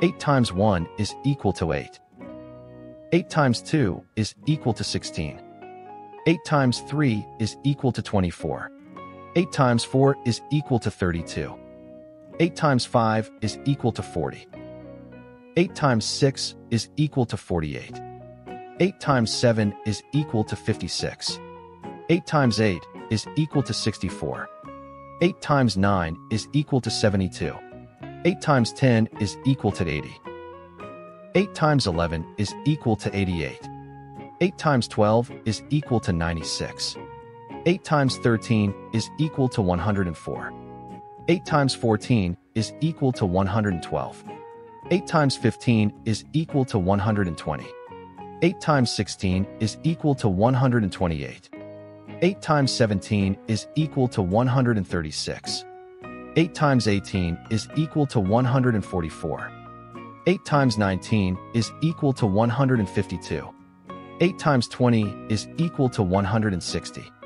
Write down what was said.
8 times 1 is equal to 8. 8 times 2 is equal to 16. 8 times 3 is equal to 24. 8 times 4 is equal to 32. 8 times 5 is equal to 40. 8 times 6 is equal to 48. 8 times 7 is equal to 56. 8 times 8 is equal to 64. 8 times 9 is equal to 72. 8 times 10 is equal to 80. 8 times 11 is equal to 88. 8 times 12 is equal to 96. 8 times 13 is equal to 104. 8 times 14 is equal to 112. 8 times 15 is equal to 120. 8 times 16 is equal to 128. 8 times 17 is equal to 136. 8 times 18 is equal to 144. 8 times 19 is equal to 152. 8 times 20 is equal to 160.